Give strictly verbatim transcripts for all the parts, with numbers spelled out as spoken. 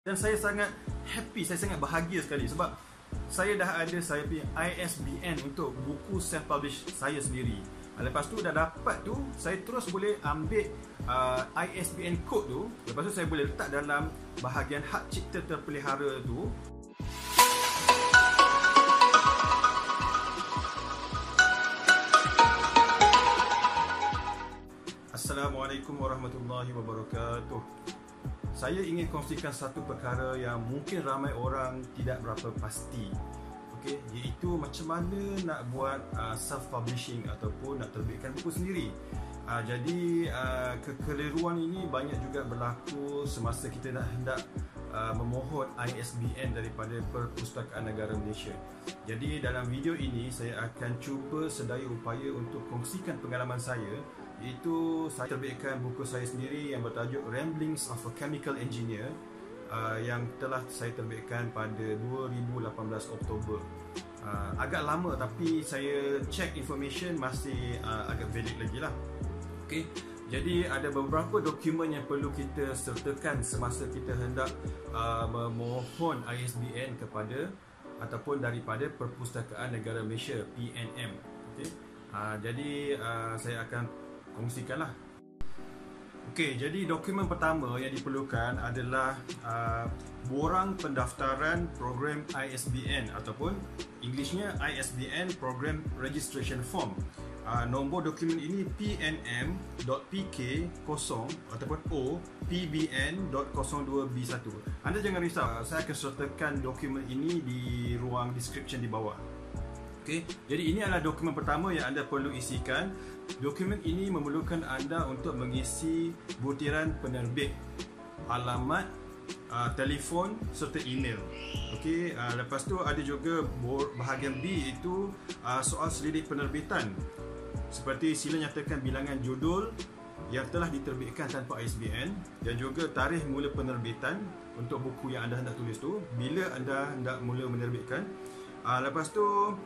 Dan saya sangat happy, saya sangat bahagia sekali sebab saya dah ada saya punya I S B N untuk buku self-publish saya sendiri. Lepas tu dah dapat tu, saya terus boleh ambil uh, I S B N code tu. Lepas tu saya boleh letak dalam bahagian hak cipta terpelihara tu. Assalamualaikum warahmatullahi wabarakatuh. Saya ingin kongsikan satu perkara yang mungkin ramai orang tidak berapa pasti. Okey, iaitu macam mana nak buat uh, self-publishing ataupun nak terbitkan buku sendiri. Uh, jadi uh, kekeliruan ini banyak juga berlaku semasa kita nak hendak uh, memohon I S B N daripada Perpustakaan Negara Malaysia. Jadi dalam video ini saya akan cuba sedaya upaya untuk kongsikan pengalaman saya, iaitu saya terbitkan buku saya sendiri yang bertajuk Ramblings of a Chemical Engineer uh, yang telah saya terbitkan pada dua ribu lapan belas Oktober. Uh, agak lama tapi saya check information masih uh, agak valid lagi lah. Okay. Jadi ada beberapa dokumen yang perlu kita sertakan semasa kita hendak uh, memohon I S B N kepada ataupun daripada Perpustakaan Negara Malaysia P N M. Okay. Uh, jadi uh, saya akan kongsikanlah. Okey, jadi dokumen pertama yang diperlukan adalah uh, borang pendaftaran program I S B N ataupun Englishnya I S B N Program Registration Form. Uh, nombor dokumen ini P N M dot P K kosong ataupun O P B N dot kosong dua B satu. Anda jangan risau, saya akan sertakan dokumen ini di ruang description di bawah. Okay. Jadi ini adalah dokumen pertama yang anda perlu isikan. Dokumen ini memerlukan anda untuk mengisi butiran penerbit, alamat, uh, telefon serta email. Okey, uh, lepas tu ada juga bahagian B itu uh, soal selidik penerbitan. Seperti sila nyatakan bilangan judul yang telah diterbitkan tanpa I S B N dan juga tarikh mula penerbitan untuk buku yang anda hendak tulis tu, bila anda hendak mula menerbitkan. Uh, lepas tu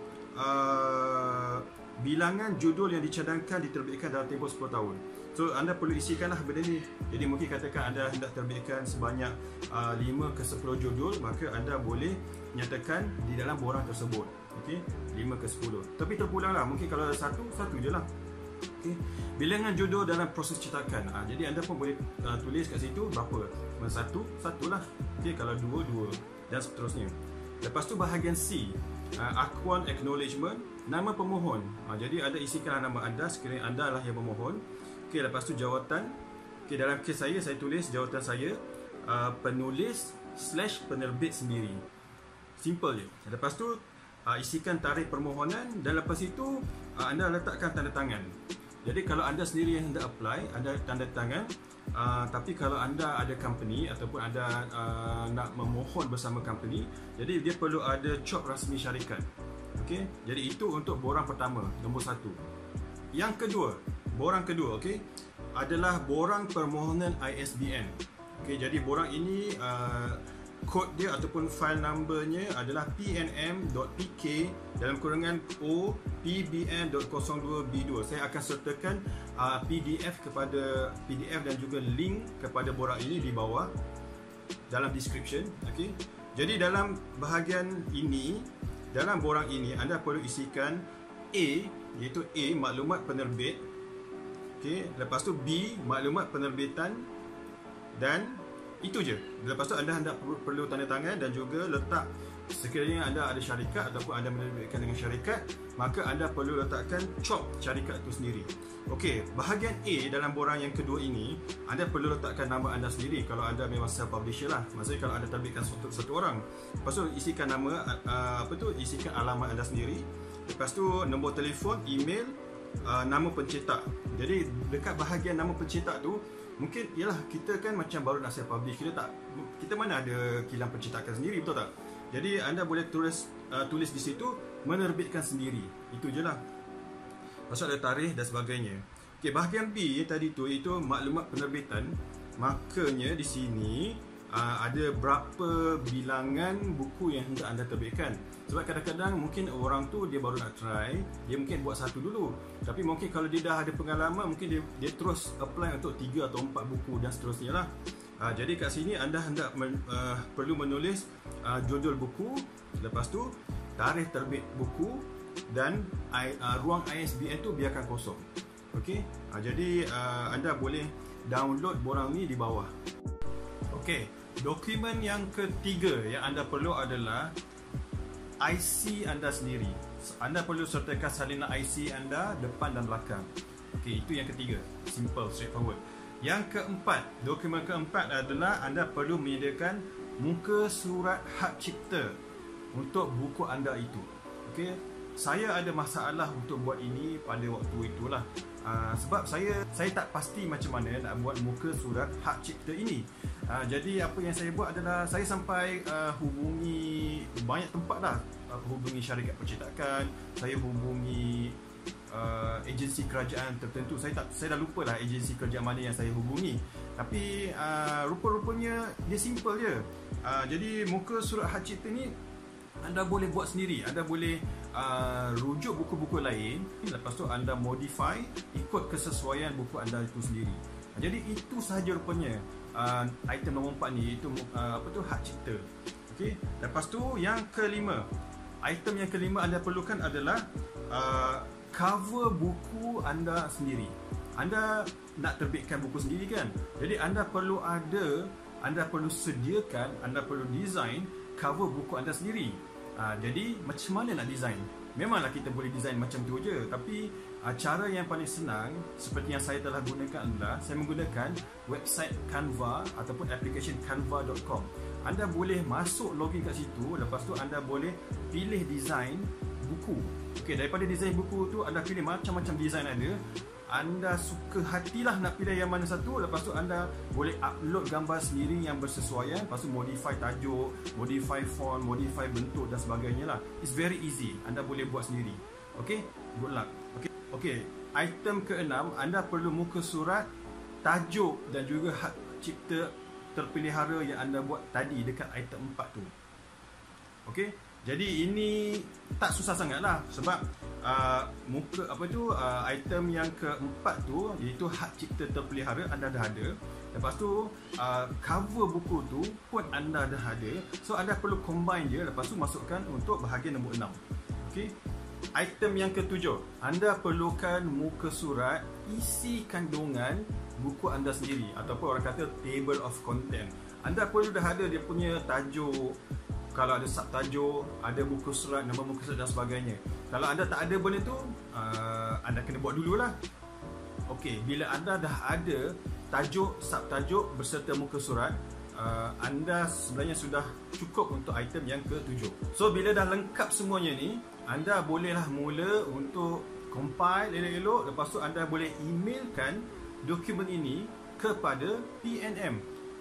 Uh, bilangan judul yang dicadangkan diterbitkan dalam tempoh sepuluh tahun. So anda perlu isikanlah benda ni. Jadi mungkin katakan anda hendak terbitkan sebanyak uh, lima ke sepuluh judul, maka anda boleh nyatakan di dalam borang tersebut. Okey, lima ke sepuluh. Tapi terpulanglah, mungkin kalau ada satu, satu je lah. Okey, bilangan judul dalam proses cetakan. Uh, jadi anda pun boleh uh, tulis kat situ berapa. Kalau satu, satulah. Okey, kalau dua, dua dan seterusnya. Lepas tu bahagian C, Uh, akuan acknowledgement, nama pemohon. uh, Jadi anda isikanlah nama anda sekiranya anda lah yang pemohon. Okey, lepas tu jawatan. Okey, dalam kes saya, saya tulis jawatan saya uh, penulis slash penerbit sendiri. Simple je. Lepas tu uh, isikan tarikh permohonan dan lepas itu uh, anda letakkan tanda tangan. Jadi kalau anda sendiri yang hendak apply, anda tanda tangan. Uh, tapi kalau anda ada company ataupun anda uh, nak memohon bersama company, jadi dia perlu ada cop rasmi syarikat. Okey, jadi itu untuk borang pertama, nombor satu. Yang kedua, borang kedua, okey, adalah borang permohonan I S B N. Okey, jadi borang ini uh, kod dia ataupun file numbernya adalah P N M dot P K dalam kurungan O P B N dot kosong dua B dua. Saya akan sertakan uh, P D F kepada P D F dan juga link kepada borang ini di bawah dalam description. Okey. Jadi dalam bahagian ini, dalam borang ini anda perlu isikan A, iaitu A maklumat penerbit. Okey, lepas tu B maklumat penerbitan dan itu je. Lepas tu anda hendak perlu tanda tangan dan juga letak, sekiranya anda ada syarikat ataupun anda menerbitkan dengan syarikat, maka anda perlu letakkan cop syarikat itu sendiri. Okey, bahagian A dalam borang yang kedua ini, anda perlu letakkan nama anda sendiri kalau anda memang self-publisher lah. Maksudnya kalau anda terbitkan satu, satu orang. Lepas tu isikan nama, uh, apa tu, isikan alamat anda sendiri. Lepas tu nombor telefon, email, uh, nama pencetak. Jadi dekat bahagian nama pencetak tu, mungkin ialah kita kan macam baru nak self publish, kita tak, kita mana ada kilang pencetakan sendiri, betul tak? Jadi anda boleh tulis uh, tulis di situ menerbitkan sendiri. Itu je lah. Pasal ada tarikh dan sebagainya. Okey, bahagian B tadi tu itu maklumat penerbitan. Makanya di sini uh, ada berapa bilangan buku yang hendak anda terbitkan. Sebab kadang-kadang mungkin orang tu dia baru nak try, dia mungkin buat satu dulu. Tapi mungkin kalau dia dah ada pengalaman, mungkin dia, dia terus apply untuk tiga atau empat buku dan seterusnya lah. Uh, jadi kat sini anda hendak men, uh, perlu menulis uh, judul buku, lepas tu tarikh terbit buku dan I, uh, ruang I S B N tu biarkan kosong. Okey, uh, jadi uh, anda boleh download borang ni di bawah. Okey, dokumen yang ketiga yang anda perlu adalah I C anda sendiri. Anda perlu sertakan salinan I C anda depan dan belakang. Okey, itu yang ketiga. Simple, straightforward. Yang keempat, dokumen keempat adalah anda perlu menyediakan muka surat hak cipta untuk buku anda itu. Okey, saya ada masalah untuk buat ini pada waktu itulah. Uh, sebab saya saya tak pasti macam mana nak buat muka surat hak cipta ini. Uh, jadi apa yang saya buat adalah saya sampai uh, hubungi banyak tempat dah. Uh, hubungi syarikat percetakan, saya hubungi Uh, agensi kerajaan tertentu. Saya tak saya dah lupa lah agensi kerajaan mana yang saya hubungi. Tapi uh, rupa-rupanya dia simple je. Uh, jadi muka surat hak cipta ni anda boleh buat sendiri. Anda boleh uh, rujuk buku-buku lain, lepas tu anda modify ikut kesesuaian buku anda itu sendiri. Jadi itu sahaja rupanya uh, item nombor empat ni, itu uh, apa tu, hak cipta. Okey. Lepas tu yang kelima. Item yang kelima anda perlukan adalah uh, cover buku anda sendiri. Anda nak terbitkan buku sendiri kan? Jadi anda perlu ada, anda perlu sediakan, anda perlu design cover buku anda sendiri. Ha, jadi macam mana nak design? Memanglah kita boleh design macam tu je, tapi ha, cara yang paling senang seperti yang saya telah gunakan adalah saya menggunakan website Canva ataupun application canva dot com. Anda boleh masuk login kat situ, lepas tu anda boleh pilih design buku. Okey, daripada design buku tu anda pilih macam-macam design ada. Anda suka hatilah nak pilih yang mana satu, lepas tu anda boleh upload gambar sendiri yang bersesuaian, lepas tu modify tajuk, modify font, modify bentuk dan sebagainya lah. It's very easy. Anda boleh buat sendiri. Okey, good luck. Okey. Okey, item keenam, anda perlu muka surat, tajuk dan juga hak cipta terpelihara yang anda buat tadi dekat item empat tu. Okey. Jadi ini tak susah sangat lah, sebab uh, muka apa tu uh, item yang keempat tu, iaitu hak cipta terpelihara, anda dah ada. Lepas tu uh, cover buku tu pun anda dah ada. So anda perlu combine je, lepas tu masukkan untuk bahagian nombor enam. Okey. Item yang ketujuh, anda perlukan muka surat isi kandungan buku anda sendiri, ataupun orang kata table of content. Anda perlu dah ada dia punya tajuk, kalau ada subtajuk, ada buku surat, nama buku surat dan sebagainya. Kalau anda tak ada benda tu, uh, anda kena buat dululah. Okey, bila anda dah ada tajuk, subtajuk berserta muka surat, uh, anda sebenarnya sudah cukup untuk item yang ketujuh. So bila dah lengkap semuanya ni, anda bolehlah mula untuk compile elok-elok, lepas tu anda boleh emailkan dokumen ini kepada P N M.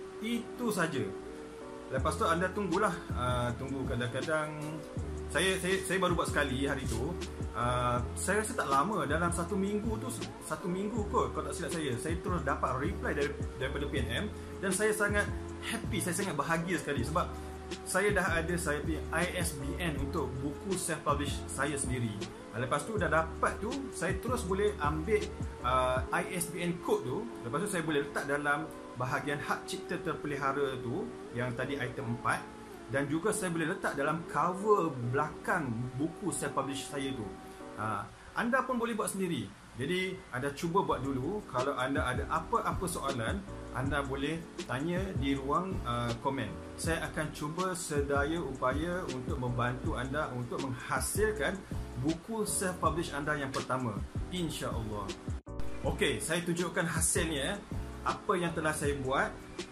Itu saja. Lepas tu anda tunggulah, uh, tunggu kadang-kadang saya, saya saya baru buat sekali hari tu. Uh, saya rasa tak lama, dalam satu minggu tu, satu minggu kot kalau tak silap saya, saya terus dapat reply dari, daripada P N M dan saya sangat happy, saya sangat bahagia sekali sebab saya dah ada saya punya I S B N untuk buku self-publish saya sendiri. Lepas tu dah dapat tu, saya terus boleh ambil uh, I S B N code tu, lepas tu saya boleh letak dalam bahagian hak cipta terpelihara tu yang tadi item empat, dan juga saya boleh letak dalam cover belakang buku self-publish saya tu. Ha, anda pun boleh buat sendiri. Jadi anda cuba buat dulu. Kalau anda ada apa-apa soalan, anda boleh tanya di ruang uh, komen. Saya akan cuba sedaya upaya untuk membantu anda untuk menghasilkan buku self-publish anda yang pertama, insya-Allah. Okey, saya tunjukkan hasilnya, apa yang telah saya buat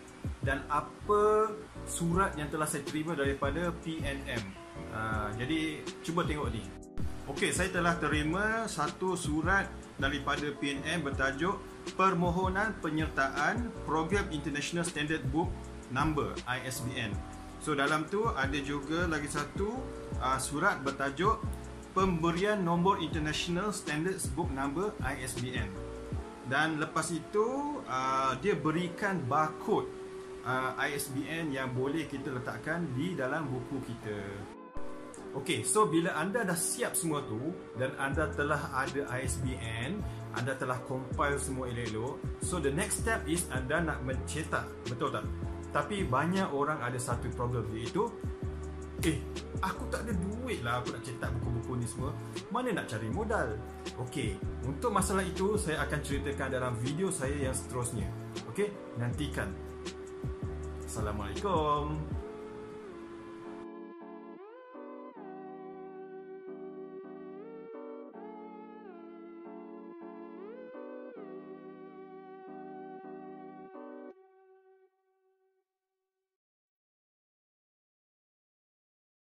dan apa surat yang telah saya terima daripada P N M. Uh, jadi cuba tengok ni. Okey, saya telah terima satu surat daripada P N M bertajuk Permohonan Penyertaan Program International Standard Book Number I S B N. So dalam tu ada juga lagi satu uh, surat bertajuk Pemberian Nombor International Standards Book Number I S B N. Dan lepas itu uh, dia berikan barcode uh, I S B N yang boleh kita letakkan di dalam buku kita. Okey, so bila anda dah siap semua tu dan anda telah ada I S B N, anda telah compile semua elok-elok, so the next step is anda nak mencetak, betul tak? Tapi banyak orang ada satu problem, iaitu Eh, aku tak ada duit lah aku nak cetak buku-buku ni semua. Mana nak cari modal? Okey, untuk masalah itu saya akan ceritakan dalam video saya yang seterusnya. Okey, nantikan. Assalamualaikum.